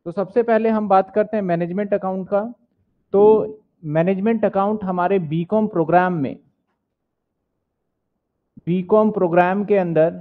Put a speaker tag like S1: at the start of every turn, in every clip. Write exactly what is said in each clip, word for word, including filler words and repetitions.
S1: तो सबसे पहले हम बात करते हैं मैनेजमेंट अकाउंट का। तो मैनेजमेंट अकाउंट हमारे बीकॉम प्रोग्राम में बीकॉम प्रोग्राम के अंदर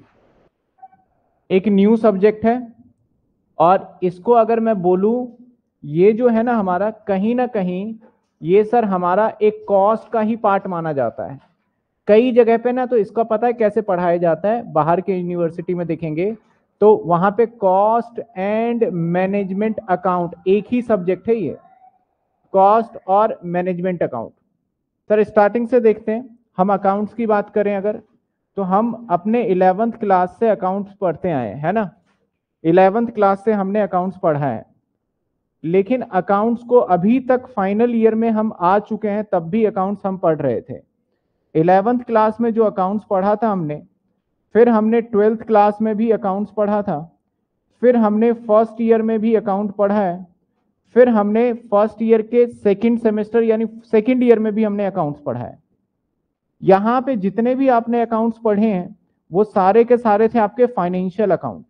S1: एक न्यू सब्जेक्ट है, और इसको अगर मैं बोलूं, ये जो है ना हमारा कहीं ना कहीं ये सर हमारा एक कॉस्ट का ही पार्ट माना जाता है। कई जगह पे ना तो इसका पता है कैसे पढ़ाया जाता है, बाहर के यूनिवर्सिटी में देखेंगे तो वहां पे कॉस्ट एंड मैनेजमेंट अकाउंट एक ही सब्जेक्ट है, ये कॉस्ट और मैनेजमेंट अकाउंट। सर स्टार्टिंग से देखते हैं, हम अकाउंट्स की बात करें अगर, तो हम अपने इलेवेंथ क्लास से अकाउंट्स पढ़ते आए है ना, इलेवेंथ क्लास से हमने अकाउंट्स पढ़ा है। लेकिन अकाउंट्स को अभी तक फाइनल ईयर में हम आ चुके हैं, तब भी अकाउंट्स हम पढ़ रहे थे। इलेवेंथ क्लास में जो अकाउंट्स पढ़ा था हमने, फिर हमने ट्वेल्थ क्लास में भी अकाउंट्स पढ़ा था, फिर हमने फर्स्ट ईयर में भी अकाउंट पढ़ा है, फिर हमने फर्स्ट ईयर के सेकंड सेमेस्टर यानी सेकंड ईयर में भी हमने अकाउंट्स पढ़ा है। यहां पे जितने भी आपने अकाउंट्स पढ़े हैं वो सारे के सारे थे आपके फाइनेंशियल अकाउंट।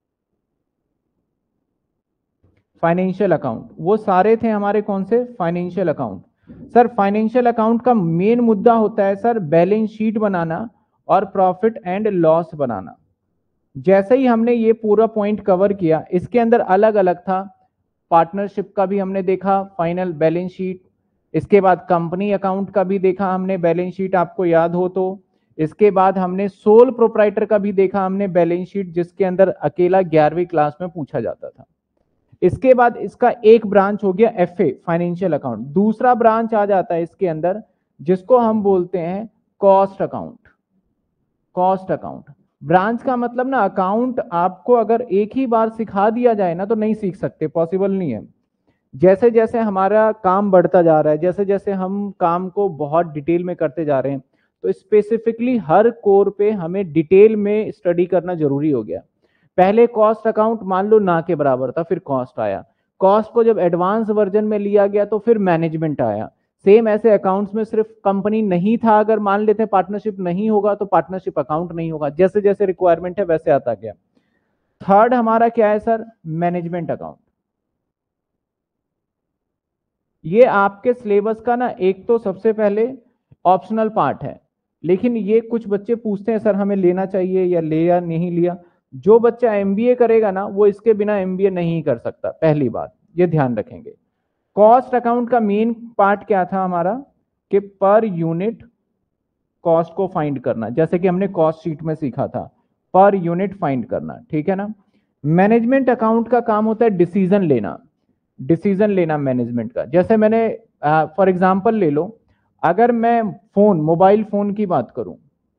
S1: फाइनेंशियल अकाउंट वो सारे थे हमारे कौन से, financial account. Sir financial account का मेन मुद्दा होता है सर बैलेंस शीट बनाना और प्रॉफिट एंड लॉस बनाना। जैसे ही हमने ये पूरा पॉइंट कवर किया, इसके अंदर अलग अलग था, पार्टनरशिप का भी हमने देखा फाइनल बैलेंस शीट, इसके बाद कंपनी अकाउंट का भी देखा हमने बैलेंस शीट, आपको याद हो तो। इसके बाद हमने सोल प्रोप्राइटर का भी देखा हमने बैलेंस शीट, जिसके अंदर अकेला ग्यारहवीं क्लास में पूछा जाता था। इसके बाद इसका एक ब्रांच हो गया एफ ए फाइनेंशियल अकाउंट। दूसरा ब्रांच आ जाता है इसके अंदर जिसको हम बोलते हैं cost account. Cost account branch का मतलब ना, अकाउंट आपको अगर एक ही बार सिखा दिया जाए ना तो नहीं सीख सकते, पॉसिबल नहीं है। जैसे जैसे हमारा काम बढ़ता जा रहा है, जैसे जैसे हम काम को बहुत डिटेल में करते जा रहे हैं, तो स्पेसिफिकली हर कोर पे हमें डिटेल में स्टडी करना जरूरी हो गया। पहले कॉस्ट अकाउंट मान लो ना के बराबर था, फिर कॉस्ट आया, कॉस्ट को जब एडवांस वर्जन में लिया गया तो फिर मैनेजमेंट आया। सेम ऐसे अकाउंट्स में सिर्फ कंपनी नहीं था, अगर मान लेते हैं पार्टनरशिप नहीं होगा तो पार्टनरशिप अकाउंट नहीं होगा, जैसे जैसे रिक्वायरमेंट है वैसे आता गया। थर्ड हमारा क्या है सर, मैनेजमेंट अकाउंट। ये आपके सिलेबस का ना एक तो सबसे पहले ऑप्शनल पार्ट है, लेकिन ये कुछ बच्चे पूछते हैं सर हमें लेना चाहिए या ले या नहीं लिया। जो बच्चा एमबीए करेगा ना वो इसके बिना एमबीए नहीं कर सकता, पहली बात ये ध्यान रखेंगे। कॉस्ट अकाउंट का मेन पार्ट क्या था हमारा, कि पर यूनिट कॉस्ट को फाइंड करना, जैसे कि हमने कॉस्ट शीट में सीखा था, पर यूनिट फाइंड करना, ठीक है ना। मैनेजमेंट अकाउंट का काम होता है डिसीजन लेना, डिसीजन लेना मैनेजमेंट का। जैसे मैंने फॉर एग्जांपल ले लो, अगर मैं फोन मोबाइल फोन की बात करूं,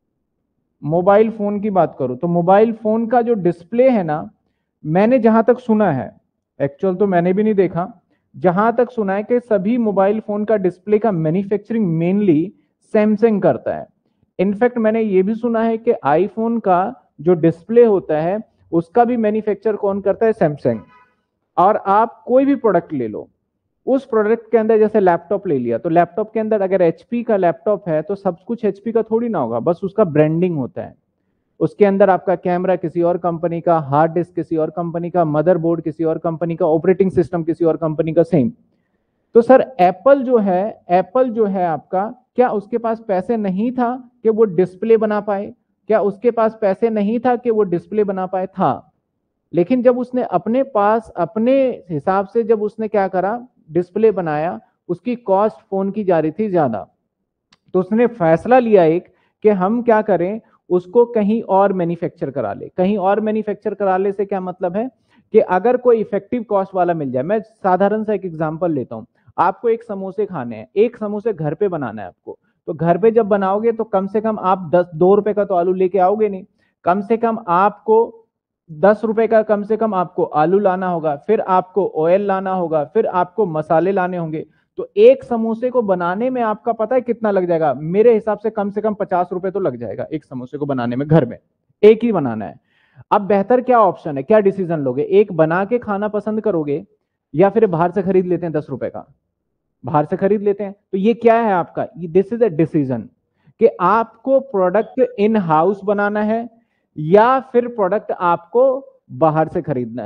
S1: मोबाइल फोन की बात करूं तो मोबाइल फोन का जो डिस्प्ले है ना, मैंने जहां तक सुना है, एक्चुअल तो मैंने भी नहीं देखा, जहां तक सुना है कि सभी मोबाइल फोन का डिस्प्ले का मैन्युफैक्चरिंग मेनली सैमसंग करता है। इनफैक्ट मैंने ये भी सुना है कि आईफोन का जो डिस्प्ले होता है उसका भी मैन्युफैक्चर कौन करता है, सैमसंग। और आप कोई भी प्रोडक्ट ले लो, उस प्रोडक्ट के अंदर जैसे लैपटॉप ले लिया, तो लैपटॉप के अंदर अगर एचपी का लैपटॉप है तो सब कुछ एचपी का थोड़ी ना होगा, बस उसका ब्रांडिंग होता है। उसके अंदर आपका कैमरा किसी और कंपनी का, हार्ड डिस्क किसी और कंपनी का, मदरबोर्ड किसी और कंपनी का, ऑपरेटिंग सिस्टम किसी और कंपनी का, सेम। तो सर एप्पल जो है, एप्पल जो है आपका, क्या उसके पास पैसे नहीं था कि वो डिस्प्ले बना पाए? क्या उसके पास पैसे नहीं था कि वो डिस्प्ले बना पाए? था। लेकिन जब उसने अपने पास अपने हिसाब से जब उसने क्या करा, डिस्प्ले बनाया, उसकी कॉस्ट फोन की जा रही थी ज्यादा, तो उसने फैसला लिया एक कि हम क्या करें, उसको कहीं और मैन्युफैक्चर करा ले। कहीं और मैन्युफैक्चर करा ले से क्या मतलब है कि अगर कोई इफेक्टिव कॉस्ट वाला मिल जाए। मैं साधारण सा एक एग्जांपल लेता हूं, आपको एक समोसे खाने हैं, एक समोसे घर पे बनाना है आपको, तो घर पे जब बनाओगे तो कम से कम आप दस दो रुपए का तो आलू लेके आओगे नहीं, कम से कम आपको दस रुपए का कम से कम आपको आलू लाना होगा, फिर आपको ऑयल लाना होगा, फिर आपको मसाले लाने होंगे। तो एक समोसे को बनाने में आपका पता है कितना लग जाएगा? मेरे हिसाब से कम से कम पचास रुपए तो लग जाएगा एक समोसे को बनाने में, घर में एक ही बनाना है। अब बेहतर क्या ऑप्शन है, क्या डिसीजन लोगे, एक बना के खाना पसंद करोगे या फिर बाहर से खरीद लेते हैं दस रुपए का, बाहर से खरीद लेते हैं। तो ये क्या है आपका, दिस इज अ डिसीजन कि आपको प्रोडक्ट इन हाउस बनाना है या फिर प्रोडक्ट आपको बाहर से खरीदना है।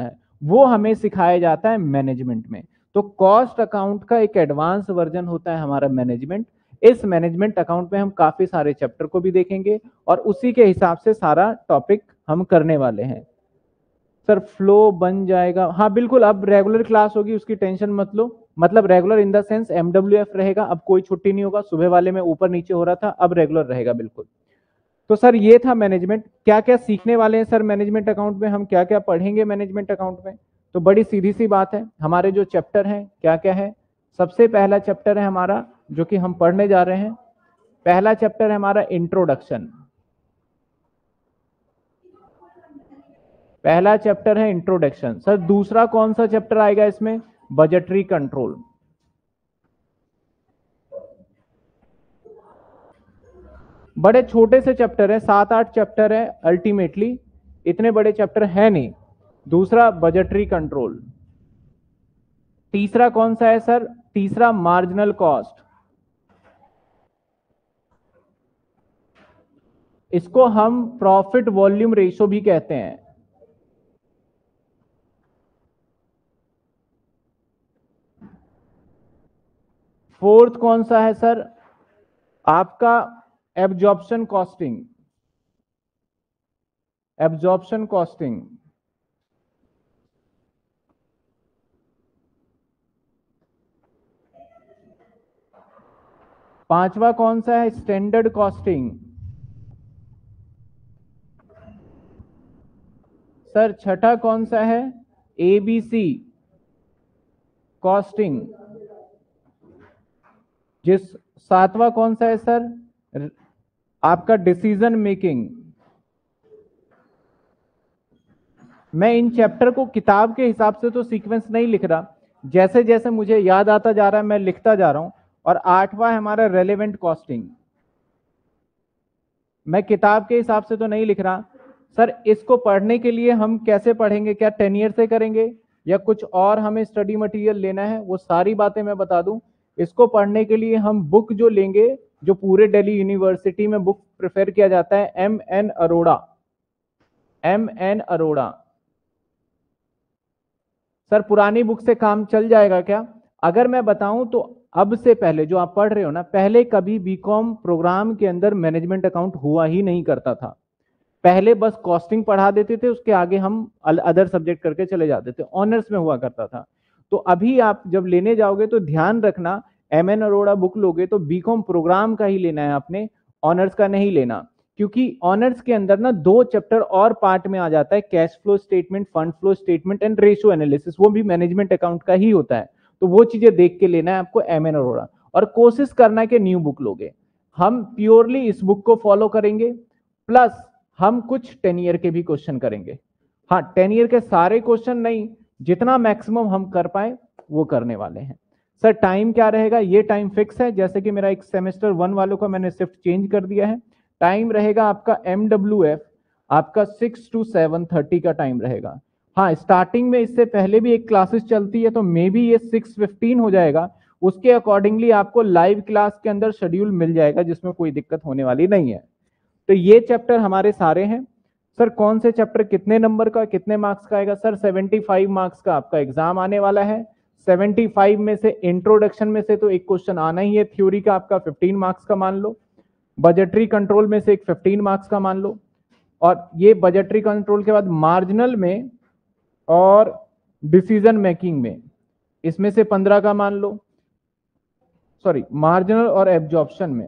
S1: वो हमें सिखाया जाता है मैनेजमेंट में। तो कॉस्ट अकाउंट का एक एडवांस वर्जन होता है हमारा मैनेजमेंट। इस मैनेजमेंट अकाउंट में हम काफी सारे चैप्टर को भी देखेंगे और उसी के हिसाब से सारा टॉपिक हम करने वाले हैं। सर फ्लो बन जाएगा, हाँ बिल्कुल, अब रेगुलर क्लास होगी, उसकी टेंशन मत लो। मतलब regular in the sense MWF रहेगा, अब कोई छुट्टी नहीं होगा। सुबह वाले में ऊपर नीचे हो रहा था, अब रेगुलर रहेगा बिल्कुल। तो सर ये था मैनेजमेंट। क्या क्या सीखने वाले हैं सर मैनेजमेंट अकाउंट में, हम क्या क्या पढ़ेंगे मैनेजमेंट अकाउंट में? तो बड़ी सीधी सी बात है, हमारे जो चैप्टर हैं क्या क्या है। सबसे पहला चैप्टर है हमारा जो कि हम पढ़ने जा रहे हैं, पहला चैप्टर है हमारा इंट्रोडक्शन। पहला चैप्टर है इंट्रोडक्शन। सर दूसरा कौन सा चैप्टर आएगा इसमें? Budgetary control. बड़े छोटे से चैप्टर है, सात आठ चैप्टर है अल्टीमेटली, इतने बड़े चैप्टर है नहीं। दूसरा बजटरी कंट्रोल। तीसरा कौन सा है सर? तीसरा मार्जिनल कॉस्ट। इसको हम प्रॉफिट वॉल्यूम रेशो भी कहते हैं। फोर्थ कौन सा है सर? आपका एब्जॉर्प्शन कॉस्टिंग। Absorption costing. पांचवा कौन सा है? Standard costing. सर छठा कौन सा है? ABC costing. जिस सातवां कौन सा है सर? आपका डिसीजन मेकिंग। मैं इन चैप्टर को किताब के हिसाब से तो सीक्वेंस नहीं लिख रहा, जैसे जैसे मुझे याद आता जा रहा है मैं लिखता जा रहा हूं। और आठवां है हमारा रेलेवेंट कॉस्टिंग। मैं किताब के हिसाब से तो नहीं लिख रहा। सर इसको पढ़ने के लिए हम कैसे पढ़ेंगे? क्या टेन ईयर से करेंगे या कुछ और हमें स्टडी मटेरियल लेना है? वो सारी बातें मैं बता दूं। इसको पढ़ने के लिए हम बुक जो लेंगे, जो पूरे दिल्ली यूनिवर्सिटी में बुक प्रेफर किया जाता है, M N Arora. M N Arora. Sir पुरानी बुक से काम चल जाएगा क्या? अगर मैं बताऊं तो अब से पहले जो आप पढ़ रहे हो ना, पहले कभी बीकॉम प्रोग्राम के अंदर मैनेजमेंट अकाउंट हुआ ही नहीं करता था। पहले बस कॉस्टिंग पढ़ा देते थे, उसके आगे हम अदर सब्जेक्ट करके चले जाते थे, ऑनर्स में हुआ करता था। तो अभी आप जब लेने जाओगे तो ध्यान रखना, एम एन अरोड़ा बुक लोगे तो बीकॉम प्रोग्राम का ही लेना है आपने, ऑनर्स का नहीं लेना। क्योंकि ऑनर्स के अंदर ना दो चैप्टर और पार्ट में आ जाता है, cash flow statement, fund flow statement and ratio analysis, वो भी मैनेजमेंट अकाउंट का ही होता है। तो वो चीजें देख के लेना है आपको एम एन अरोड़ा, और कोशिश करना है कि न्यू बुक लोगे। हम प्योरली इस बुक को फॉलो करेंगे, प्लस हम कुछ टेन ईयर के भी क्वेश्चन करेंगे। हाँ टेन ईयर के सारे क्वेश्चन नहीं, जितना मैक्सिमम हम कर पाए वो करने वाले हैं। सर टाइम क्या रहेगा? ये टाइम फिक्स है, जैसे कि मेरा एक सेमेस्टर वन वालों का मैंने शिफ्ट चेंज कर दिया है। टाइम रहेगा आपका एम डब्ल्यू एफ आपका सिक्स टू सेवन थर्टी का टाइम रहेगा। हाँ स्टार्टिंग में इससे पहले भी एक क्लासेस चलती है, तो मे बी ये सिक्स फिफ्टीन हो जाएगा। उसके अकॉर्डिंगली आपको लाइव क्लास के अंदर शेड्यूल मिल जाएगा, जिसमें कोई दिक्कत होने वाली नहीं है। तो ये चैप्टर हमारे सारे हैं। सर कौन से चैप्टर कितने नंबर का, कितने मार्क्स का आएगा? सर सेवेंटी फाइव मार्क्स का आपका एग्जाम आने वाला है। सेवेंटी फाइव में से इंट्रोडक्शन में से तो एक क्वेश्चन आना ही है, थ्योरी का आपका फिफ्टीन मार्क्स का मान लो, बजटरी कंट्रोल में से एक फिफ्टीन मार्क्स का मान लो, और ये बजटरी कंट्रोल के बाद मार्जिनल में और डिसीजन मेकिंग में इसमें से पंद्रह का मान लो, सॉरी मार्जिनल और एब्जॉर्प्शन में,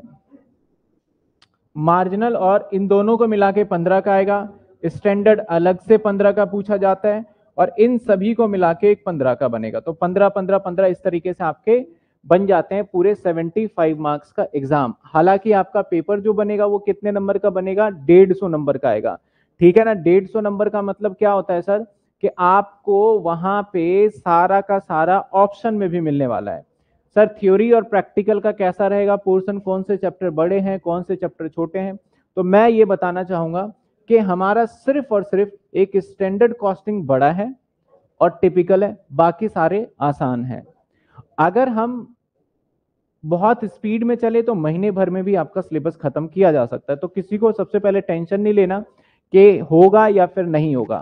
S1: मार्जिनल और इन दोनों को मिला के पंद्रह का आएगा। स्टैंडर्ड अलग से पंद्रह का पूछा जाता है, और इन सभी को मिला के एक पंद्रह का बनेगा। तो पंद्रह पंद्रह पंद्रह इस तरीके से आपके बन जाते हैं पूरे सेवेंटी फाइव मार्क्स का एग्जाम। हालांकि आपका पेपर जो बनेगा वो कितने नंबर का बनेगा? डेढ़ सौ नंबर का आएगा, ठीक है ना। डेढ़ सौ नंबर का मतलब क्या होता है सर? कि आपको वहां पे सारा का सारा ऑप्शन में भी मिलने वाला है। सर थ्योरी और प्रैक्टिकल का कैसा रहेगा पोर्शन, कौन से चैप्टर बड़े हैं, कौन से चैप्टर छोटे हैं? तो मैं ये बताना चाहूंगा कि हमारा सिर्फ और सिर्फ एक स्टैंडर्ड कॉस्टिंग बड़ा है और टिपिकल है, बाकी सारे आसान हैं। अगर हम बहुत स्पीड में चले तो महीने भर में भी आपका सिलेबस खत्म किया जा सकता है। तो किसी को सबसे पहले टेंशन नहीं लेना कि होगा या फिर नहीं होगा।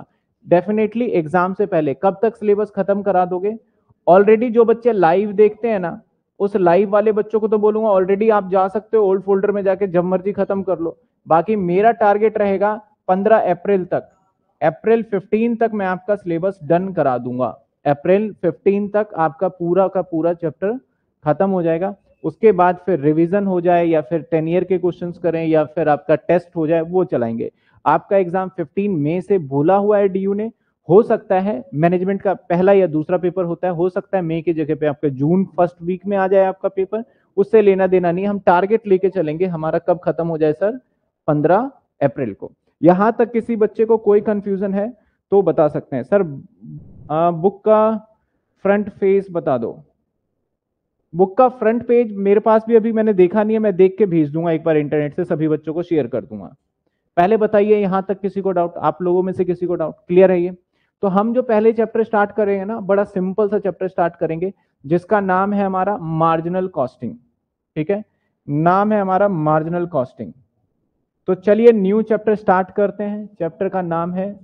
S1: डेफिनेटली एग्जाम से पहले। कब तक सिलेबस खत्म करा दोगे? ऑलरेडी जो बच्चे लाइव देखते हैं ना, उस लाइव वाले बच्चों को तो बोलूंगा ऑलरेडी आप जा सकते हो ओल्ड फोल्डर में जाके जब मर्जी खत्म कर लो। बाकी मेरा टारगेट रहेगा पंद्रह अप्रैल तक, अप्रैल फिफ्टीन तक मैं आपका सिलेबस डन करा दूंगा। अप्रैल फिफ्टीन तक आपका पूरा का पूरा चैप्टर खत्म हो जाएगा। उसके बाद फिर रिवीजन हो जाए या फिर टेन ईयर के क्वेश्चंस करें या फिर आपका टेस्ट हो जाए, वो चलाएंगे। आपका एग्जाम पंद्रह मई से बोला हुआ है डीयू ने। हो सकता है मैनेजमेंट का पहला या दूसरा पेपर होता है, हो सकता है मई की जगह पे आपका जून फर्स्ट वीक में आ जाए आपका पेपर। उससे लेना देना नहीं, हम टारगेट लेके चलेंगे। हमारा कब खत्म हो जाए सर? पंद्रह अप्रैल को। यहां तक किसी बच्चे को कोई कंफ्यूजन है तो बता सकते हैं। सर आ, बुक का फ्रंट पेज बता दो। बुक का फ्रंट पेज मेरे पास भी अभी मैंने देखा नहीं है, मैं देख के भेज दूंगा एक बार इंटरनेट से, सभी बच्चों को शेयर कर दूंगा। पहले बताइए यहां तक किसी को डाउट? आप लोगों में से किसी को डाउट? क्लियर है ये? तो हम जो पहले चैप्टर स्टार्ट करेंगे ना, बड़ा सिंपल सा चैप्टर स्टार्ट करेंगे जिसका नाम है हमारा मार्जिनल कॉस्टिंग। ठीक है, नाम है हमारा मार्जिनल कॉस्टिंग। तो चलिए न्यू चैप्टर स्टार्ट करते हैं। चैप्टर का नाम है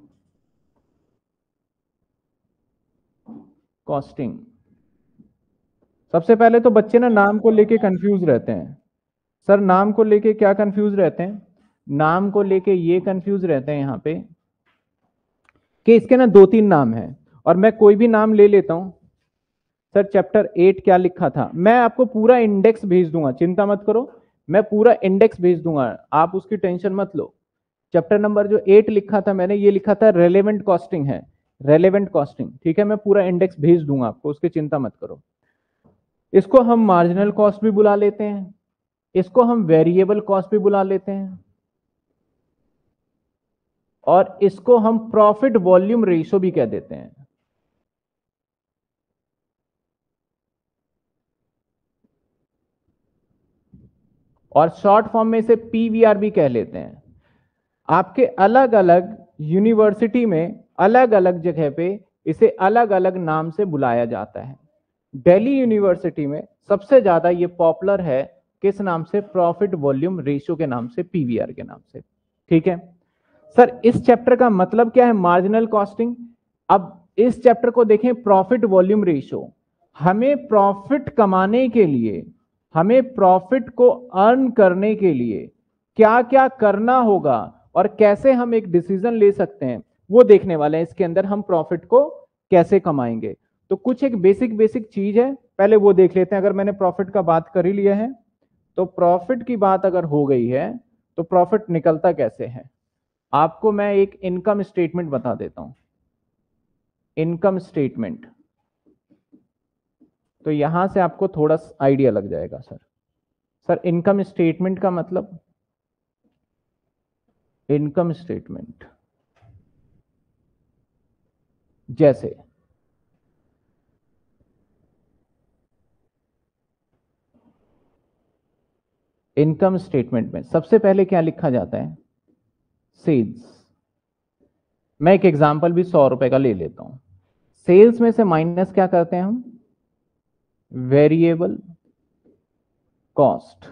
S1: कॉस्टिंग। सबसे पहले तो बच्चे ना नाम को लेके कंफ्यूज रहते हैं। सर नाम को लेके क्या कंफ्यूज रहते हैं? नाम को लेके ये कंफ्यूज रहते हैं यहां पे कि इसके ना दो तीन नाम हैं और मैं कोई भी नाम ले लेता हूं। सर चैप्टर एट क्या लिखा था? मैं आपको पूरा इंडेक्स भेज दूंगा, चिंता मत करो, मैं पूरा इंडेक्स भेज दूंगा, आप उसकी टेंशन मत लो। चैप्टर नंबर जो एट लिखा था मैंने, ये लिखा था रेलेवेंट कॉस्टिंग है, रेलेवेंट कॉस्टिंग। ठीक है, मैं पूरा इंडेक्स भेज दूंगा आपको, उसकी चिंता मत करो। इसको हम मार्जिनल कॉस्ट भी बुला लेते हैं, इसको हम वेरिएबल कॉस्ट भी बुला लेते हैं, और इसको हम प्रॉफिट वॉल्यूम रेशियो भी कह देते हैं। और शॉर्ट फॉर्म में इसे पीवीआर भी कह लेते हैं। आपके अलग अलग यूनिवर्सिटी में अलग अलग जगह पे इसे अलग अलग नाम से बुलाया जाता है। दिल्ली यूनिवर्सिटी में सबसे ज्यादा ये पॉपुलर है, किस नाम से? प्रॉफिट वॉल्यूम रेशियो के नाम से, पीवीआर के नाम से। ठीक है सर, इस चैप्टर का मतलब क्या है? Marginal costing. अब इस चैप्टर को देखें, प्रॉफिट वॉल्यूम रेशियो। हमें प्रॉफिट कमाने के लिए, हमें प्रॉफिट को अर्न करने के लिए क्या क्या करना होगा और कैसे हम एक डिसीजन ले सकते हैं, वो देखने वाले हैं। इसके अंदर हम प्रॉफिट को कैसे कमाएंगे, तो कुछ एक बेसिक बेसिक चीज है, पहले वो देख लेते हैं। अगर मैंने प्रॉफिट का बात कर ही लिया है, तो प्रॉफिट की बात अगर हो गई है तो प्रॉफिट निकलता कैसे है? आपको मैं एक इनकम स्टेटमेंट बता देता हूं। इनकम स्टेटमेंट, तो यहां से आपको थोड़ा आइडिया लग जाएगा। सर सर इनकम स्टेटमेंट का मतलब, इनकम स्टेटमेंट जैसे इनकम स्टेटमेंट में सबसे पहले क्या लिखा जाता है? सेल्स। मैं एक एग्जांपल भी सौ रुपए का ले लेता हूं। सेल्स में से माइनस क्या करते हैं हम? Variable cost.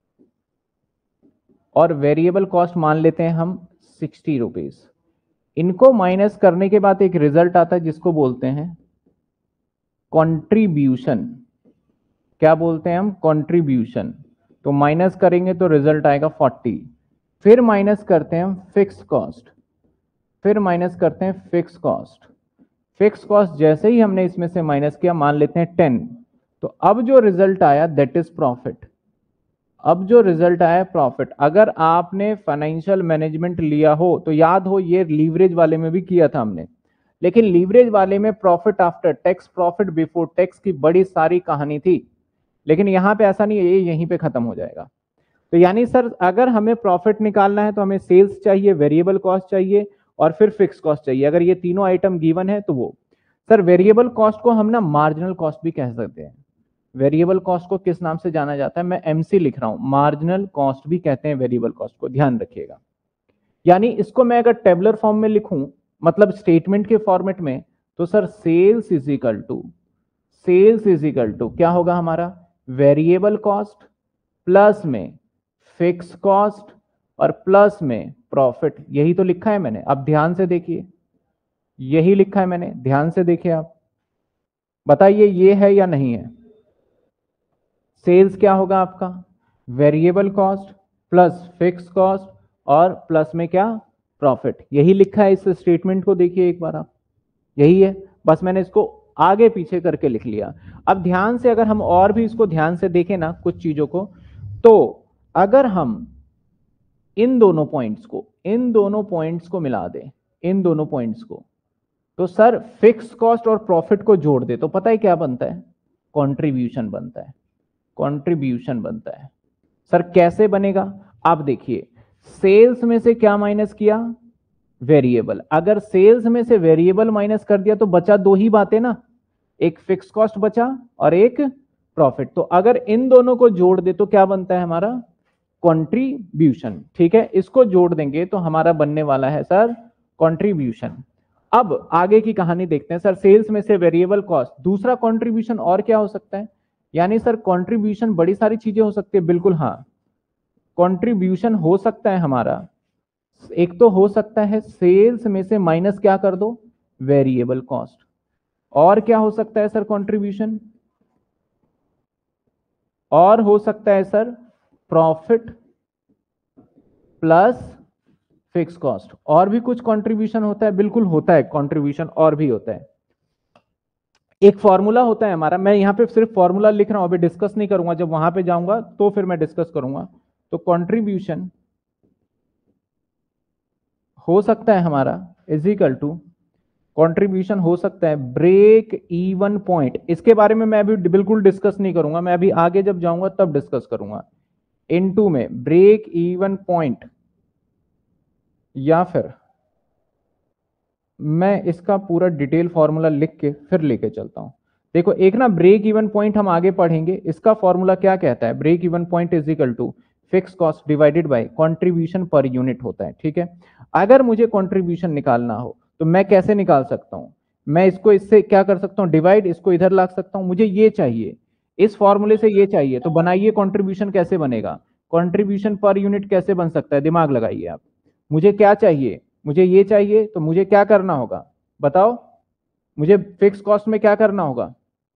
S1: और वेरिएबल कॉस्ट मान लेते हैं हम सिक्सटी रुपीज। इनको माइनस करने के बाद एक रिजल्ट आता है जिसको बोलते हैं कंट्रीब्यूशन। क्या बोलते हैं हम? कंट्रीब्यूशन। तो माइनस करेंगे तो रिजल्ट आएगा फोर्टी। फिर माइनस करते हैं हम फिक्स कॉस्ट, फिर माइनस करते हैं फिक्स कॉस्ट। फिक्स कॉस्ट जैसे ही हमने इसमें से माइनस किया, मान लेते हैं टेन, तो अब जो रिजल्ट आया दैट इज प्रॉफिट। अब जो रिजल्ट आया प्रॉफिट। अगर आपने फाइनेंशियल मैनेजमेंट लिया हो तो याद हो, ये लीवरेज वाले में भी किया था हमने, लेकिन लीवरेज वाले में profit after tax, profit before tax की बड़ी सारी कहानी थी, लेकिन यहां पे ऐसा नहीं है, ये यहीं पे खत्म हो जाएगा। तो यानी सर अगर हमें प्रॉफिट निकालना है तो हमें सेल्स चाहिए, वेरिएबल कॉस्ट चाहिए और फिर फिक्स कॉस्ट चाहिए। अगर ये तीनों आइटम गिवन है तो वो सर वेरिएबल कॉस्ट को हम ना मार्जिनल कॉस्ट भी कह सकते हैं। वेरिएबल कॉस्ट को किस नाम से जाना जाता है? मैं एमसी लिख रहा हूं, मार्जिनल कॉस्ट भी कहते हैं वेरिएबल कॉस्ट को, ध्यान रखिएगा। यानी इसको मैं अगर टेबलर फॉर्म में लिखूं, मतलब स्टेटमेंट के फॉर्मेट में, तो sir sales is equal to, sales is equal to क्या होगा हमारा? वेरिएबल कॉस्ट प्लस में फिक्स कॉस्ट और प्लस में प्रॉफिट। यही तो लिखा है मैंने, अब ध्यान से देखिए। यही लिखा है मैंने, ध्यान से देखिए आप, बताइए ये है या नहीं है। सेल्स क्या होगा आपका, variable cost plus fix cost और प्लस में क्या, प्रॉफिट। यही लिखा है इस स्टेटमेंट को, देखिए एक बार आप, यही है, बस मैंने इसको आगे पीछे करके लिख लिया। अब ध्यान से अगर हम और भी इसको ध्यान से देखें ना कुछ चीजों को, तो अगर हम इन दोनों पॉइंट्स को इन दोनों पॉइंट्स को मिला दें, इन दोनों पॉइंट्स को, तो सर फिक्स कॉस्ट और प्रॉफिट को जोड़ दे तो पता है क्या बनता है, कंट्रीब्यूशन बनता है, कंट्रीब्यूशन बनता है। सर कैसे बनेगा, आप देखिए, सेल्स में से क्या माइनस किया, वेरिएबल। अगर सेल्स में से वेरिएबल माइनस कर दिया तो बचा दो ही बातें ना, एक फिक्स कॉस्ट बचा और एक प्रॉफिट। तो अगर इन दोनों को जोड़ दे तो क्या बनता है हमारा, कंट्रीब्यूशन। ठीक है, इसको जोड़ देंगे तो हमारा बनने वाला है सर कंट्रीब्यूशन। अब आगे की कहानी देखते हैं। सर सेल्स में से वेरिएबल कॉस्ट, दूसरा कंट्रीब्यूशन और क्या हो सकता है, यानी सर कंट्रीब्यूशन बड़ी सारी चीजें हो सकती है, बिल्कुल हाँ, कंट्रीब्यूशन हो सकता है हमारा, एक तो हो सकता है सेल्स में से माइनस क्या कर दो, वेरिएबल कॉस्ट। और क्या हो सकता है सर कंट्रीब्यूशन, और हो सकता है sir profit plus fix cost. और भी कुछ कंट्रीब्यूशन होता है, बिल्कुल होता है कंट्रीब्यूशन, और भी होता है। एक फॉर्मूला होता है हमारा, मैं यहां पे सिर्फ फॉर्मूला लिख रहा हूं, अभी डिस्कस नहीं करूंगा, जब वहां पे जाऊंगा तो फिर मैं डिस्कस करूंगा। तो कंट्रीब्यूशन हो सकता है हमारा इज इक्वल टू, कंट्रीब्यूशन हो सकता है ब्रेक इवन पॉइंट। इसके बारे में मैं अभी बिल्कुल डिस्कस नहीं करूंगा, मैं अभी आगे जब जाऊंगा तब डिस्कस करूंगा। इनटू में ब्रेक इवन पॉइंट, या फिर मैं इसका पूरा डिटेल फॉर्मूला लिख के फिर लेके चलता हूं। देखो एक ना ब्रेक इवन पॉइंट हम आगे पढ़ेंगे, इसका फॉर्मूला क्या कहता है, break even point is equal to fix cost divided by contribution per unit होता है। ठीक है, अगर मुझे कंट्रीब्यूशन निकालना हो तो मैं कैसे निकाल सकता हूं, मैं इसको इससे क्या कर सकता हूं, डिवाइड, इसको इधर ला सकता हूं। मुझे ये चाहिए, इस फॉर्मूले से ये चाहिए, तो बनाइए कंट्रीब्यूशन कैसे बनेगा, कंट्रीब्यूशन पर यूनिट कैसे बन सकता है, दिमाग लगाइए आप। मुझे क्या चाहिए, मुझे ये चाहिए, तो मुझे क्या करना होगा बताओ, मुझे फिक्स कॉस्ट में क्या करना होगा,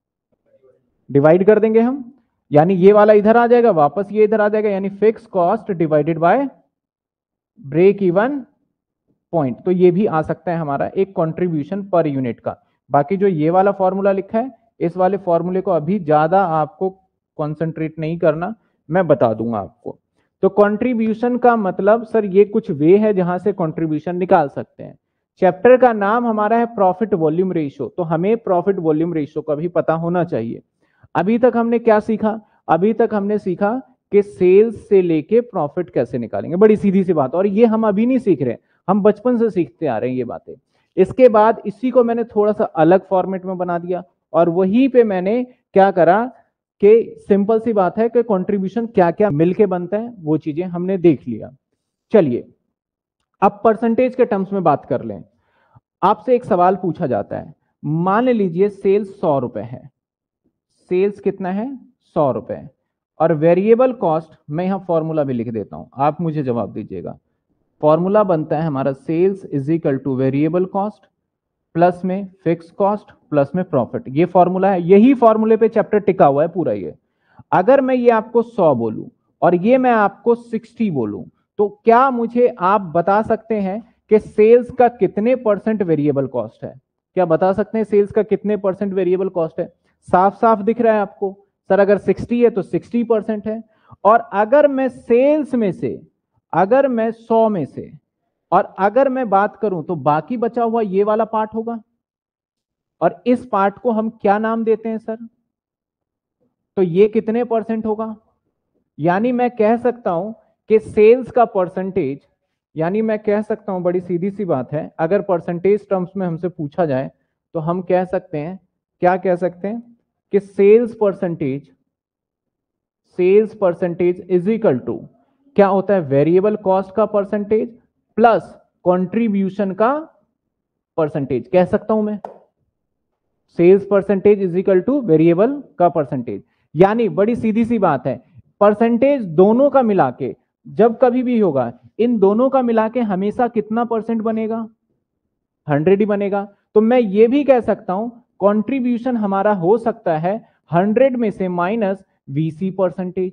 S1: डिवाइड कर देंगे हम, यानी ये वाला इधर आ जाएगा, वापस ये इधर आ जाएगा, यानी fix cost divided by break even point. तो ये भी आ सकता है हमारा एक कंट्रीब्यूशन पर यूनिट का। बाकी जो ये वाला फॉर्मूला लिखा है, इस वाले फॉर्मूले को अभी ज्यादा आपको कॉन्सेंट्रेट नहीं करना, मैं बता दूंगा आपको। तो कंट्रीब्यूशन का मतलब सर ये कुछ वे है जहां से कंट्रीब्यूशन निकाल सकते हैं। चैप्टर का नाम हमारा है प्रॉफिट वॉल्यूम रेशियो, तो हमें प्रॉफिट वॉल्यूम रेशियो का भी पता होना चाहिए। अभी तक हमने क्या सीखा, अभी तक हमने सीखा कि सेल्स से लेके प्रॉफिट कैसे निकालेंगे, बड़ी सीधी सी बात, और ये हम अभी नहीं सीख रहे, हम बचपन से सीखते आ रहे हैं ये बातें। इसके बाद इसी को मैंने थोड़ा सा अलग फॉर्मेट में बना दिया, और वहीं पे मैंने क्या करा कि सिंपल सी बात है कि कंट्रीब्यूशन क्या क्या मिलके बनता है, वो चीजें हमने देख लिया। चलिए अब परसेंटेज के टर्म्स में बात कर लें। आपसे एक सवाल पूछा जाता है, मान लीजिए सेल्स सौ रुपए है, सेल्स कितना है, सौ रुपए, और वेरिएबल कॉस्ट, मैं यहां फॉर्मूला भी लिख देता हूं, आप मुझे जवाब दीजिएगा। फॉर्मूला बनता है हमारा sales is equal to variable cost plus में फिक्स कॉस्ट प्लस में प्रॉफिट। ये फॉर्मूला है, यही फॉर्मूले पे चैप्टर टिका हुआ है पूरा ये। अगर मैं ये आपको सौ बोलूं और ये मैं आपको साठ बोलूं, तो क्या मुझे आप बता सकते हैं कि सेल्स का कितने परसेंट वेरिएबल कॉस्ट है, क्या बता सकते हैं सेल्स का कितने परसेंट वेरिएबल कॉस्ट है? साफ साफ दिख रहा है आपको, सर अगर साठ है तो साठ परसेंट है। और अगर मैं सेल्स में से, अगर मैं सौ में से, और अगर मैं बात करूं तो बाकी बचा हुआ ये वाला पार्ट होगा, और इस पार्ट को हम क्या नाम देते हैं सर, तो ये कितने परसेंट होगा? यानी मैं कह सकता हूं कि सेल्स का परसेंटेज, यानी मैं कह सकता हूं, बड़ी सीधी सी बात है, अगर परसेंटेज टर्म्स में हमसे पूछा जाए तो हम कह सकते हैं, क्या कह सकते हैं कि sales percentage, sales percentage is equal to क्या होता है, वेरिएबल कॉस्ट का परसेंटेज प्लस कंट्रीब्यूशन का परसेंटेज, कह सकता हूं मैं। Sales percentage is equal to variable का परसेंटेज, यानी बड़ी सीधी सी बात है, परसेंटेज दोनों का मिला के जब कभी भी होगा, इन दोनों का मिला के हमेशा कितना परसेंट बनेगा, हंड्रेड ही बनेगा। तो मैं ये भी कह सकता हूं कंट्रीब्यूशन हमारा हो सकता है हंड्रेड में से माइनस वीसी परसेंटेज,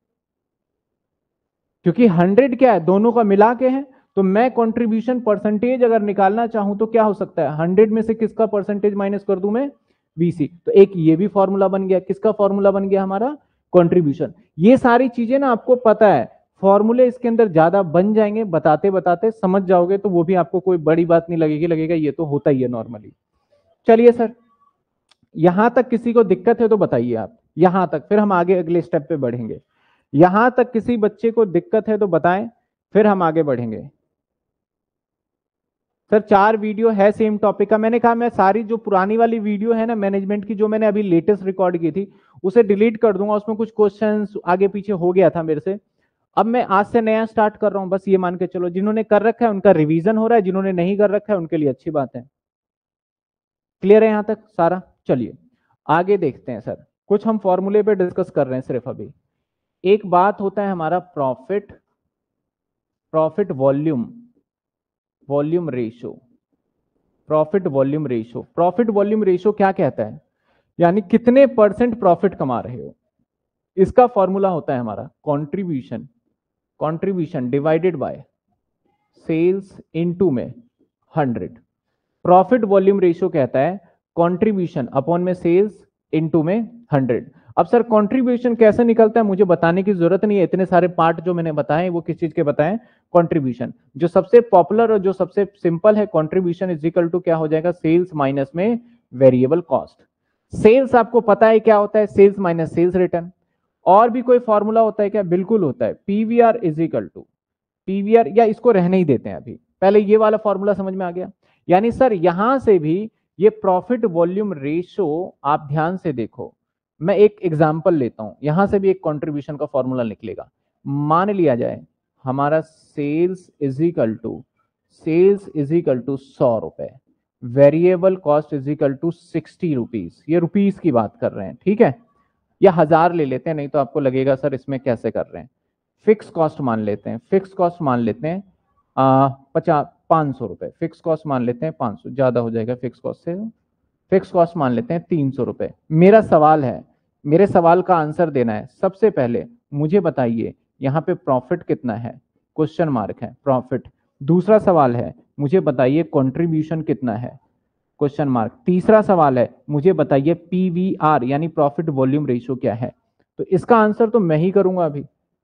S1: क्योंकि हंड्रेड क्या है, दोनों का मिला के है। तो मैं कंट्रीब्यूशन परसेंटेज अगर निकालना चाहूं तो क्या हो सकता है, हंड्रेड में से किसका परसेंटेज माइनस कर दूं मैं, वीसी। तो एक ये भी फॉर्मूला बन गया, किसका फॉर्मूला बन गया हमारा, कंट्रीब्यूशन। ये सारी चीजें ना आपको पता है, फॉर्मूले इसके अंदर ज्यादा बन जाएंगे, बताते बताते समझ जाओगे तो वो भी आपको कोई बड़ी बात नहीं लगेगी, लगेगा ये तो होता ही है नॉर्मली। चलिए सर, यहां तक किसी को दिक्कत है तो बताइए आप, यहां तक, फिर हम आगे अगले स्टेप पे बढ़ेंगे। यहां तक किसी बच्चे को दिक्कत है तो बताएं, फिर हम आगे बढ़ेंगे। सर चार वीडियो है सेम टॉपिक का, मैंने कहा मैं सारी जो पुरानी वाली वीडियो है ना मैनेजमेंट की, जो मैंने अभी लेटेस्ट रिकॉर्ड की थी, उसे डिलीट कर दूंगा, उसमें कुछ क्वेश्चंस आगे पीछे हो गया था मेरे से। अब मैं आज से नया स्टार्ट कर रहा हूं, बस ये मान के चलो, जिन्होंने कर रखा है उनका रिवीजन हो रहा है, जिन्होंने नहीं कर रखा है उनके लिए अच्छी बात है। क्लियर है यहां तक सारा? चलिए आगे देखते हैं सर, कुछ हम फॉर्मूले पे डिस्कस कर रहे हैं सिर्फ अभी। एक बात होता है हमारा profit, profit volume, volume ratio, profit volume ratio. Profit volume ratio क्या कहता है, यानी कितने परसेंट प्रॉफिट कमा रहे हो। इसका फॉर्मूला होता है हमारा contribution, contribution divided by sales into में हंड्रेड। प्रॉफिट वॉल्यूम रेशो कहता है कंट्रीब्यूशन अपॉन में सेल्स इनटू में हंड्रेड। अब सर कंट्रीब्यूशन कैसे निकलता है मुझे बताने की जरूरत नहीं है, इतने सारे पार्ट जो मैंने बताए वो किस चीज के बताएं, कंट्रीब्यूशन। जो सबसे पॉपुलर और जो सबसे सिंपल है, कंट्रीब्यूशन इज इक्वल टू क्या हो जाएगा, सेल्स माइनस में वेरिएबल कॉस्ट। सेल्स आपको पता है क्या होता है, सेल्स माइनस सेल्स रिटर्न। और भी कोई फॉर्मूला होता है क्या, बिल्कुल होता है, PVR is equal to PVR, या इसको रहने ही देते हैं अभी, पहले ये वाला फॉर्मूला समझ में आ गया। यानी सर यहां से भी ये प्रॉफिट वॉल्यूम रेशो, आप ध्यान से देखो, मैं एक एग्जांपल लेता हूं, यहां से भी एक कंट्रीब्यूशन का फॉर्मूला निकलेगा। मान लिया जाए हमारा sales is equal to, sales is equal to सौ रुपए, variable cost is equal to sixty rupees, ये रुपीज की बात कर रहे हैं, ठीक है, या हजार ले लेते हैं, नहीं तो आपको लगेगा सर इसमें कैसे कर रहे हैं। फिक्स कॉस्ट मान लेते हैं, फिक्स कॉस्ट मान लेते हैं पचास पाँच सौ रुपए, फिक्स कॉस्ट मान लेते हैं पाँच सौ, ज्यादा हो जाएगा फिक्स कॉस्ट से, फिक्स कॉस्ट मान लेते हैं तीन सौ रुपए। मेरा सवाल है, मेरे सवाल का आंसर देना है। सबसे पहले मुझे बताइए यहाँ पे प्रॉफिट कितना है, क्वेश्चन मार्क है प्रॉफिट। दूसरा सवाल है मुझे बताइए कंट्रीब्यूशन कितना है, क्वेश्चन मार्क। तीसरा सवाल है मुझे बताइए पीवीआर यानी प्रॉफिट वॉल्यूम रेशियो क्या है। तो इसका आंसर तो मैं ही करूंगा अभी,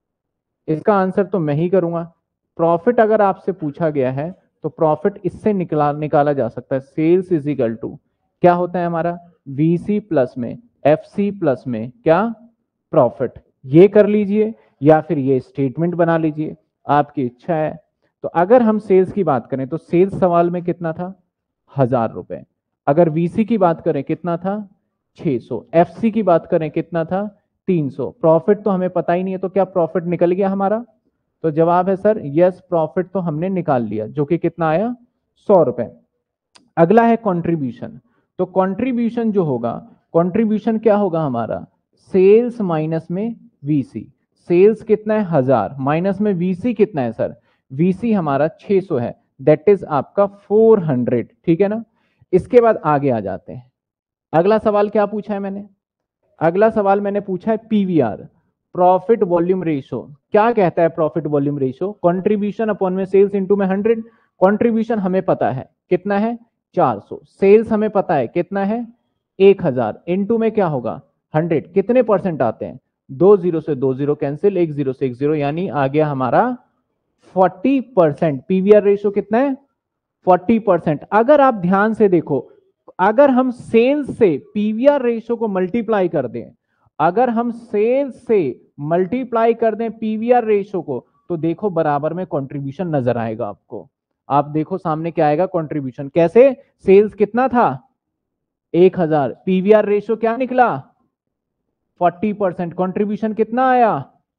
S1: इसका आंसर तो मैं ही करूंगा। प्रॉफिट अगर आपसे पूछा गया है तो प्रॉफिट इससे निकाला निकाला जा सकता है, सेल्स इज इक्वल टू क्या होता है हमारा, वीसी प्लस में एफसी प्लस में क्या, प्रॉफिट। ये कर लीजिए या फिर ये स्टेटमेंट बना लीजिए, आपकी इच्छा है। तो अगर हम सेल्स की बात करें तो सेल्स सवाल में कितना था, हजार रुपए। अगर वीसी की बात करें कितना था, छह सौ। एफसी की बात करें कितना था, तीन सौ। प्रॉफिट तो हमें पता ही नहीं है, तो क्या प्रॉफिट निकल गया हमारा, तो जवाब है सर यस, प्रॉफिट तो हमने निकाल लिया, जो कि कितना आया, सौ रुपए। अगला है कंट्रीब्यूशन। तो कंट्रीब्यूशन जो होगा, कंट्रीब्यूशन क्या होगा हमारा, सेल्स माइनस में वीसी। सेल्स कितना है, हजार, माइनस में वीसी कितना है सर, वीसी हमारा छह सौ है, दैट इज आपका फोर हंड्रेड, ठीक है ना। इसके बाद आगे आ जाते हैं। अगला सवाल क्या पूछा है मैंने, अगला सवाल मैंने पूछा है पीवीआर, प्रॉफिट वॉल्यूम रेशो। क्या कहता है profit volume ratio, contribution upon में सेल्स इनटू में हंड्रेड। कंट्रीब्यूशन हमें पता है कितना है, चार सौ। सेल्स हमें पता है कितना है, एक हजार, इनटू में क्या होगा, हंड्रेड। कितने परसेंट आते हैं, दो जीरो से दो जीरो कैंसिल, एक जीरो से एक जीरो, यानी आ गया हमारा फोर्टी परसेंट। पीवीआर रेशो कितना है, फोर्टी परसेंट। अगर आप ध्यान से देखो, अगर हम सेल्स से पीवीआर रेशो को मल्टीप्लाई कर दें, अगर हम सेल्स से मल्टीप्लाई कर दें पीवीआर रेशो को, तो देखो बराबर में कंट्रीब्यूशन नजर आएगा आपको। आप देखो सामने क्या आएगा कंट्रीब्यूशन, कैसे, सेल्स कितना था, एक हजार, पीवीआर रेशो क्या निकला, फोर्टी परसेंट, कंट्रीब्यूशन कितना आया,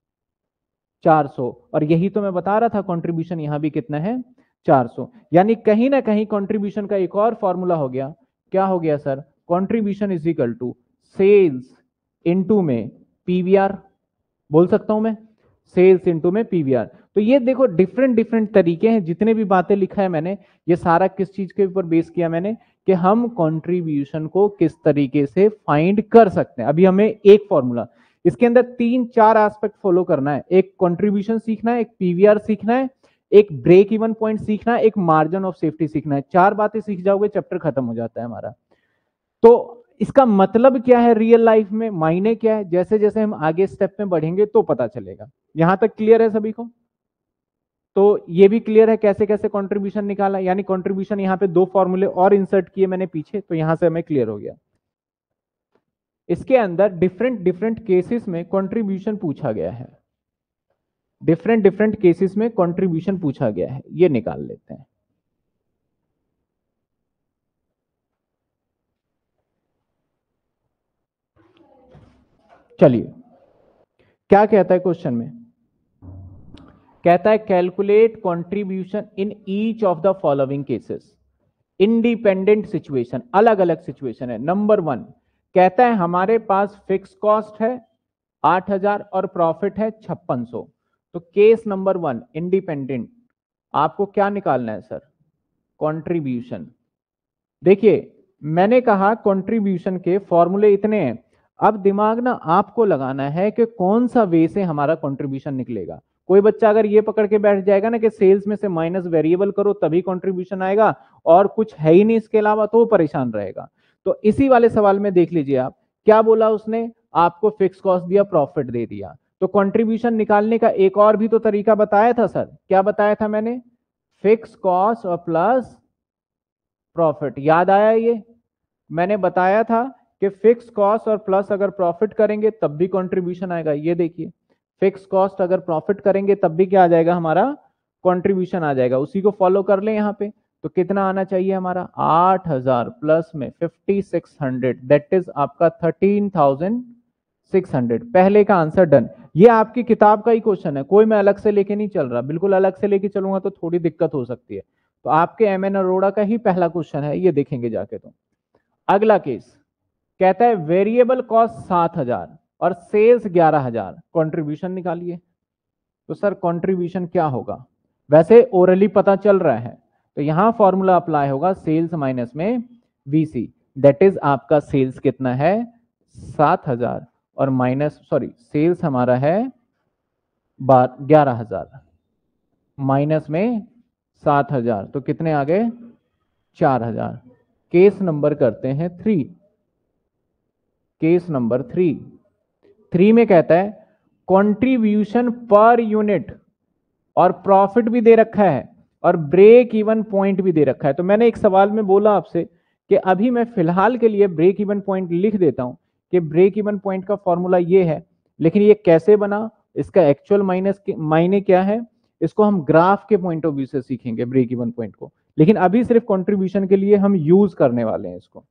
S1: चार सौ। और यही तो मैं बता रहा था, कंट्रीब्यूशन यहां भी कितना है, चार सौ। यानी कहीं ना कहीं कंट्रीब्यूशन का एक और फॉर्मूला हो गया, क्या हो गया sir, contribution is equal to sales into में पीवीआर, बोल सकता हूं मैं, सेल्स इंटू में पीवीआर। तो ये देखो डिफरेंट डिफरेंट तरीके हैं, जितने भी बातें लिखा है मैंने ये सारा किस चीज के ऊपर बेस किया मैंने, कि हम कंट्रीब्यूशन को किस तरीके से फाइंड कर सकते हैं। अभी हमें एक फॉर्मूला, इसके अंदर तीन चार एस्पेक्ट फॉलो करना है, एक कंट्रीब्यूशन सीखना है, एक पीवीआर सीखना है, एक ब्रेक इवन पॉइंट सीखना है, एक मार्जिन ऑफ सेफ्टी सीखना है। चार बातें सीख जाओगे चैप्टर खत्म हो जाता है हमारा। तो इसका मतलब क्या है रियल लाइफ में, मायने क्या है, जैसे जैसे हम आगे स्टेप में बढ़ेंगे तो पता चलेगा। यहां तक क्लियर है सभी को? तो ये भी क्लियर है कैसे कैसे कंट्रीब्यूशन निकाला, यानी कंट्रीब्यूशन यहां पे दो फॉर्मूले और इंसर्ट किए मैंने पीछे, तो यहां से हमें क्लियर हो गया। इसके अंदर डिफरेंट डिफरेंट केसेस में कंट्रीब्यूशन पूछा गया है, डिफरेंट डिफरेंट केसेस में कंट्रीब्यूशन पूछा गया है, ये निकाल लेते हैं। चलिए क्या कहता है क्वेश्चन में, कहता है calculate contribution in each of the following cases, independent situation, अलग अलग सिचुएशन है। नंबर वन कहता है हमारे पास फिक्स कॉस्ट है आठ हजार और प्रॉफिट है छप्पन सौ। तो केस नंबर वन इंडिपेंडेंट, आपको क्या निकालना है सर, कंट्रीब्यूशन। देखिए मैंने कहा कंट्रीब्यूशन के फॉर्मूले इतने हैं, अब दिमाग ना आपको लगाना है कि कौन सा वे से हमारा कंट्रीब्यूशन निकलेगा। कोई बच्चा अगर ये पकड़ के बैठ जाएगा ना कि सेल्स में से माइनस वेरिएबल करो तभी कंट्रीब्यूशन आएगा और कुछ है ही नहीं इसके अलावा, तो वो परेशान रहेगा। तो इसी वाले सवाल में देख लीजिए आप क्या बोला उसने, आपको फिक्स कॉस्ट दिया, प्रॉफिट दे दिया, तो कंट्रीब्यूशन निकालने का एक और भी तो तरीका बताया था सर। क्या बताया था मैंने, फिक्स कॉस्ट और प्लस प्रॉफिट। याद आया ये, मैंने बताया था कि फिक्स कॉस्ट और प्लस अगर प्रॉफिट करेंगे तब भी कंट्रीब्यूशन आएगा। ये देखिए फिक्स कॉस्ट अगर प्रॉफिट करेंगे तब भी क्या आ जाएगा हमारा, कंट्रीब्यूशन आ जाएगा। उसी को फॉलो कर ले यहाँ पे, तो कितना आना चाहिए हमारा, आठ हजार प्लस में fifty six hundred, that is आपका थर्टीन थाउजेंड सिक्स हंड्रेड। पहले का आंसर डन। ये आपकी किताब का ही क्वेश्चन है, कोई मैं अलग से लेके नहीं चल रहा, बिल्कुल अलग से लेके चलूंगा तो थोड़ी दिक्कत हो सकती है। तो आपके एम एन अरोड़ा का ही पहला क्वेश्चन है, ये देखेंगे जाके। तो अगला केस कहता है वेरिएबल कॉस्ट सात हजार और सेल्स ग्यारह हजार, कंट्रीब्यूशन निकालिए। तो सर कंट्रीब्यूशन क्या होगा, वैसे ओरली पता चल रहा है, तो यहां फॉर्मूला अप्लाई होगा ग्यारह माइनस में वीसी, दैट इज आपका सेल्स कितना है सात हजार और माइनस सॉरी सेल्स हमारा है ग्यारह हजार माइनस में सात हजार, तो कितने आ गए चार हजार। केस नंबर करते हैं three, case number three three में कहता है कंट्रीब्यूशन पर यूनिट और प्रॉफिट भी दे रखा है और ब्रेक इवन पॉइंट भी दे रखा है। तो मैंने एक सवाल में बोला आपसे कि अभी मैं फिलहाल के लिए ब्रेक इवन पॉइंट लिख देता हूं कि ब्रेक इवन पॉइंट का फॉर्मूला ये है, लेकिन ये कैसे बना, इसका एक्चुअल माइनस मायने क्या है, इसको हम ग्राफ के पॉइंट ऑफ व्यू से सीखेंगे ब्रेक इवन पॉइंट को, लेकिन अभी सिर्फ कंट्रीब्यूशन के लिए हम यूज करने वाले हैं इसको।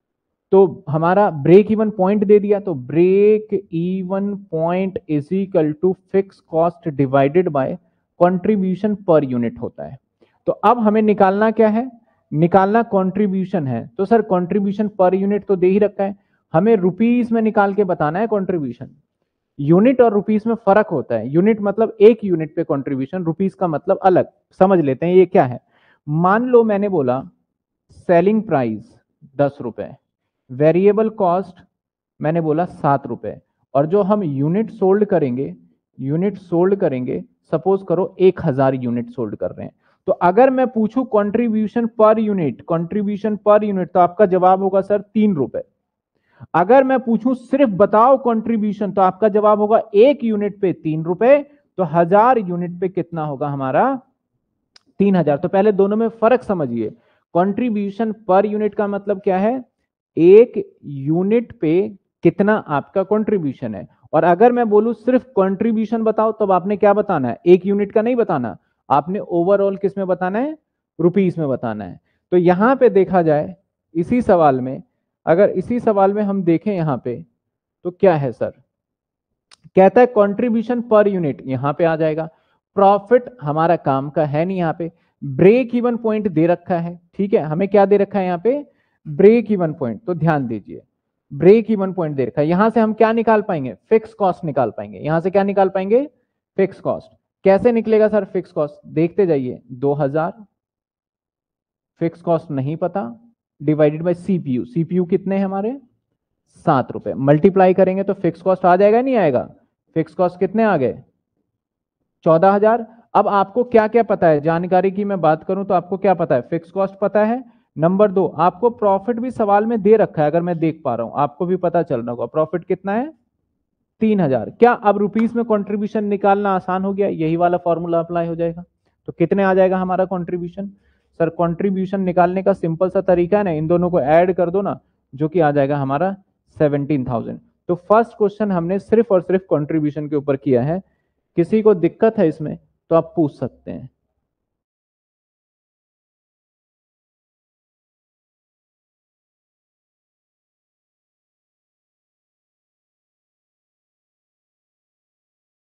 S1: तो हमारा ब्रेक इवन पॉइंट दे दिया, तो break even point is equal to fix cost divided by contribution per unit होता है। तो अब हमें निकालना क्या है, निकालना कंट्रीब्यूशन है। तो सर कंट्रीब्यूशन पर यूनिट तो दे ही रखा है, हमें रुपीस में निकाल के बताना है कंट्रीब्यूशन। यूनिट और रुपीस में फर्क होता है, यूनिट मतलब एक यूनिट पे कंट्रीब्यूशन, रुपीस का मतलब अलग। समझ लेते हैं ये क्या है। मान लो मैंने बोला सेलिंग प्राइस दस रुपए, वेरिएबल कॉस्ट मैंने बोला सात रुपए, और जो हम यूनिट सोल्ड करेंगे, यूनिट सोल्ड करेंगे सपोज करो एक हजार यूनिट सोल्ड कर रहे हैं, तो अगर मैं पूछूं contribution per unit, contribution per unit, तो आपका जवाब होगा सर तीन रुपए। अगर मैं पूछूं सिर्फ बताओ कंट्रीब्यूशन, तो आपका जवाब होगा एक यूनिट पे तीन रुपए, तो हजार यूनिट पे कितना होगा हमारा तीन हजार। तो पहले दोनों में फर्क समझिए, कंट्रीब्यूशन पर यूनिट का मतलब क्या है, एक यूनिट पे कितना आपका कंट्रीब्यूशन है, और अगर मैं बोलूं सिर्फ कंट्रीब्यूशन बताओ तब तो आपने क्या बताना है, एक यूनिट का नहीं बताना, आपने ओवरऑल किस में बताना है, रुपीस में बताना है। तो यहां पे देखा जाए इसी सवाल में, अगर इसी सवाल में हम देखें यहां पे तो क्या है सर, कहता है कंट्रीब्यूशन पर यूनिट, यहां पे आ जाएगा। प्रॉफिट हमारा काम का है नहीं, यहां पे ब्रेक इवन पॉइंट दे रखा है, ठीक है, हमें क्या दे रखा है यहां पे, ब्रेक इवन पॉइंट। तो ध्यान दीजिए ब्रेक इवन पॉइंट दे रखा है, यहां से हम क्या निकाल पाएंगे, फिक्स कॉस्ट निकाल पाएंगे। यहां से क्या निकाल पाएंगे, फिक्स कॉस्ट कैसे निकलेगा सर? फिक्स कॉस्ट देखते जाइए, दो हजार फिक्स कॉस्ट नहीं पता, डिवाइडेड बाय सीपीयू, सीपीयू कितने हैं हमारे? सात रुपए, मल्टीप्लाई करेंगे तो फिक्स कॉस्ट आ जाएगा नहीं आएगा? फिक्स कॉस्ट कितने आ गए? चौदह हजार। अब आपको क्या क्या पता है, जानकारी की मैं बात करूं तो आपको क्या पता है? फिक्स कॉस्ट पता है। नंबर दो, आपको प्रॉफिट भी सवाल में दे रखा है, अगर मैं देख पा रहा हूं, आपको भी पता चल रहा होगा प्रॉफिट कितना है? तीन हजार। क्या अब रुपीस में कंट्रीब्यूशन निकालना आसान हो गया? यही वाला फॉर्मूला अप्लाई हो जाएगा। तो कितने आ जाएगा हमारा कंट्रीब्यूशन? सर कंट्रीब्यूशन निकालने का सिंपल सा तरीका है ना, इन दोनों को ऐड कर दो ना, जो कि आ जाएगा हमारा सेवनटीन थाउजेंड। तो फर्स्ट क्वेश्चन हमने सिर्फ और सिर्फ कंट्रीब्यूशन के ऊपर किया है। किसी को दिक्कत है इसमें तो आप पूछ सकते हैं।